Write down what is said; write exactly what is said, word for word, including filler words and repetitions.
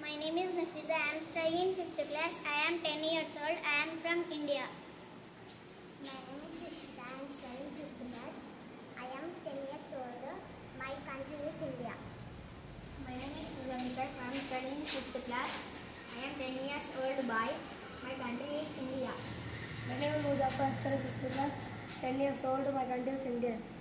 My name is Nafisa. I am studying in fifth class. I am ten years old. I am from India. My name is Shishita. I am studying fifth class. I am ten years old. My country is India. My name is Nizamika. I am studying fifth class. I am ten years old boy. My country is India. My name is Muzaffar. I am studying fifth class. ten years old. My country is India.